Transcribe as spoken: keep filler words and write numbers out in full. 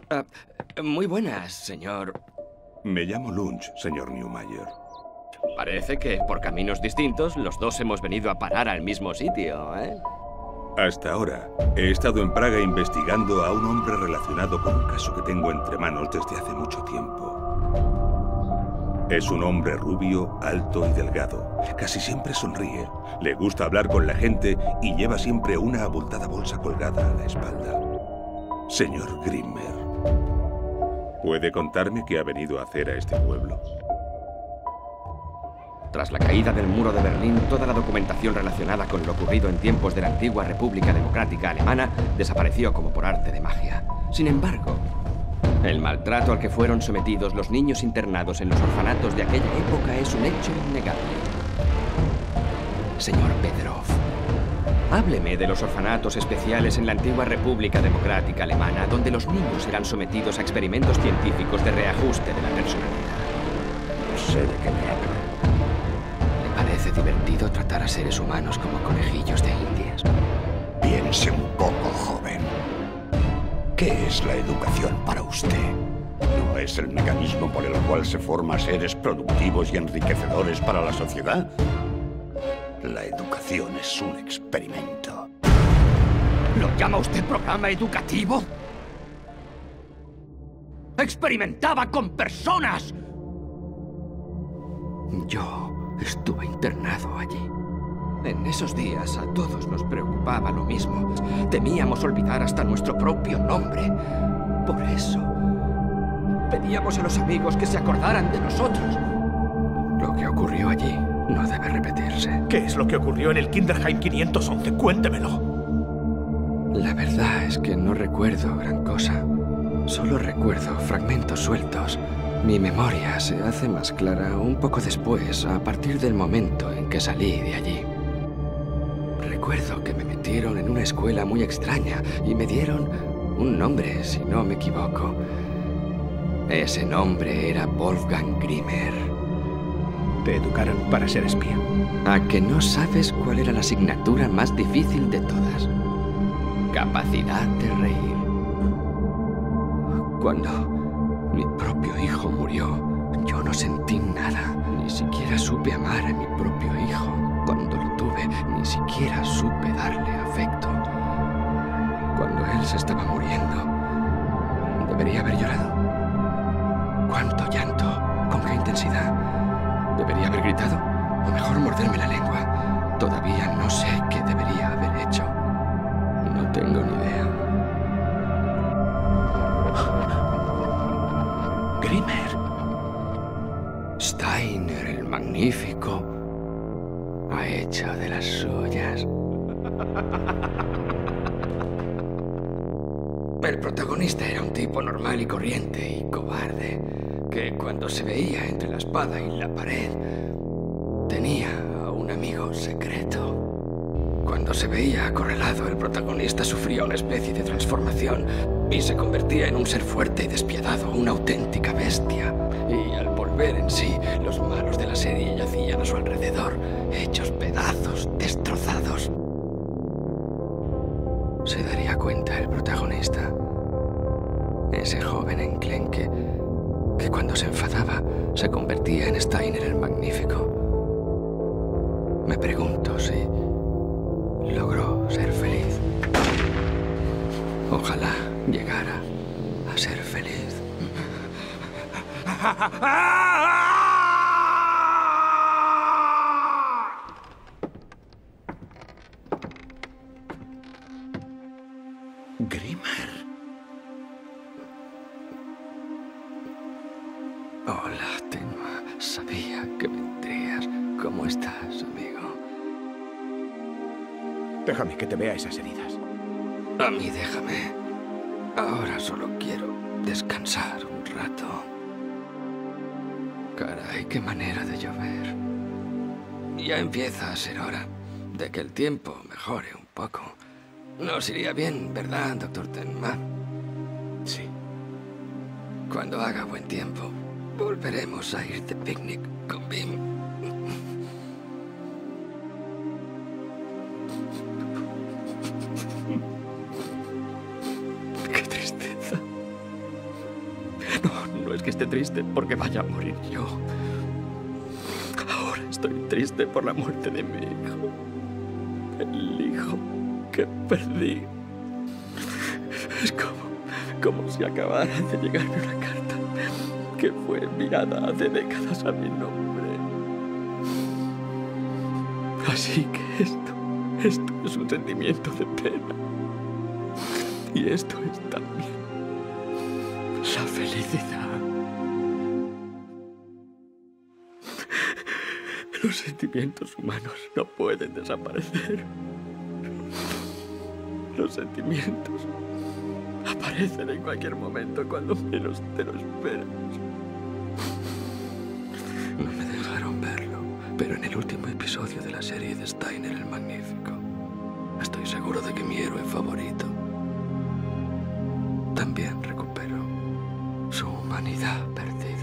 Uh, muy buenas, señor. Me llamo Lunch, señor Newmayer. Parece que por caminos distintos los dos hemos venido a parar al mismo sitio, ¿eh? Hasta ahora, he estado en Praga investigando a un hombre relacionado con un caso que tengo entre manos desde hace mucho tiempo. Es un hombre rubio, alto y delgado. Casi siempre sonríe. Le gusta hablar con la gente y lleva siempre una abultada bolsa colgada a la espalda. Señor Grimmer, ¿puede contarme qué ha venido a hacer a este pueblo? Tras la caída del muro de Berlín, toda la documentación relacionada con lo ocurrido en tiempos de la antigua República Democrática Alemana desapareció como por arte de magia. Sin embargo, el maltrato al que fueron sometidos los niños internados en los orfanatos de aquella época es un hecho innegable. Señor Petrov, hábleme de los orfanatos especiales en la antigua República Democrática Alemana, donde los niños eran sometidos a experimentos científicos de reajuste de la personalidad. No sé de qué me habla. ¿Le parece divertido tratar a seres humanos como conejillos de indias? Piense un poco, joven. ¿Qué es la educación para usted? ¿No es el mecanismo por el cual se forma seres productivos y enriquecedores para la sociedad? La educación es un experimento. ¿Lo llama usted programa educativo? ¡Experimentaba con personas! Yo estuve internado allí. En esos días a todos nos preocupaba lo mismo. Temíamos olvidar hasta nuestro propio nombre. Por eso, pedíamos a los amigos que se acordaran de nosotros. Lo que ocurrió allí no debe repetirse. ¿Qué es lo que ocurrió en el Kinderheim quinientos once? Cuéntemelo. La verdad es que no recuerdo gran cosa. Solo recuerdo fragmentos sueltos. Mi memoria se hace más clara un poco después, a partir del momento en que salí de allí. Recuerdo que me metieron en una escuela muy extraña y me dieron un nombre, si no me equivoco. Ese nombre era Wolfgang Grimmer. Te educaron para ser espía. ¿A que no sabes cuál era la asignatura más difícil de todas? Capacidad de reír. Cuando mi propio hijo murió, yo no sentí nada. Ni siquiera supe amar a mi propio hijo. Cuando lo tuve, ni siquiera supe darle afecto. Cuando él se estaba muriendo, ¿debería haber llorado? ¿Cuánto llanto? ¿Con qué intensidad? ¿Debería haber gritado? ¿O mejor morderme la lengua? Todavía no sé qué debería haber hecho. No tengo ni idea. Grimmer. Steiner el Magnífico ha hecho de las suyas. El protagonista era un tipo normal y corriente y cobarde, que cuando se veía entre la espada y la pared, tenía a un amigo secreto. Cuando se veía acorralado, el protagonista sufría una especie de transformación y se convertía en un ser fuerte y despiadado, una auténtica bestia. Y al volver en sí, los malos de la serie yacían a su alrededor, hechos pedazos, destrozados. Se daría cuenta el protagonista, ese joven enclenque, que cuando se enfadaba se convertía en Steiner el Magnífico. Me pregunto si logró ser feliz. Ojalá llegara a ser feliz. Grimmer. Hola, Tenma. Sabía que vendrías. ¿Cómo estás, amigo? Déjame que te vea esas heridas. A mí déjame. Ahora solo quiero descansar un rato. Caray, qué manera de llover. Ya empieza a ser hora de que el tiempo mejore un poco. Nos iría bien, ¿verdad, doctor Tenma? Sí. Cuando haga buen tiempo, volveremos a ir de picnic con Bim. Qué tristeza. es que esté triste porque vaya a morir yo. Ahora estoy triste por la muerte de mi hijo. El hijo que perdí. Es como, como si acabara de llegarme una carta que fue enviada hace décadas a mi nombre. Así que esto, esto es un sentimiento de pena. Y esto es también la felicidad. Los sentimientos humanos no pueden desaparecer. Los sentimientos aparecen en cualquier momento cuando menos te lo esperas. No me dejaron verlo, pero en el último episodio de la serie de Steiner el Magnífico, estoy seguro de que mi héroe favorito también recuperó su humanidad perdida.